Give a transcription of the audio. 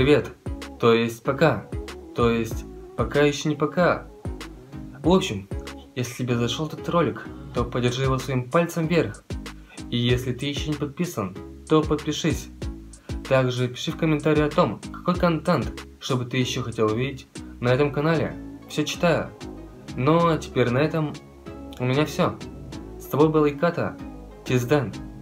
привет, то есть пока, то есть пока еще не пока. В общем, если тебе зашел этот ролик, то поддержи его своим пальцем вверх. И если ты еще не подписан, то подпишись. Также пиши в комментарии о том, какой контент, чтобы ты еще хотел увидеть на этом канале. Все читаю. Ну а теперь на этом у меня все. С тобой был Иката. Тизден.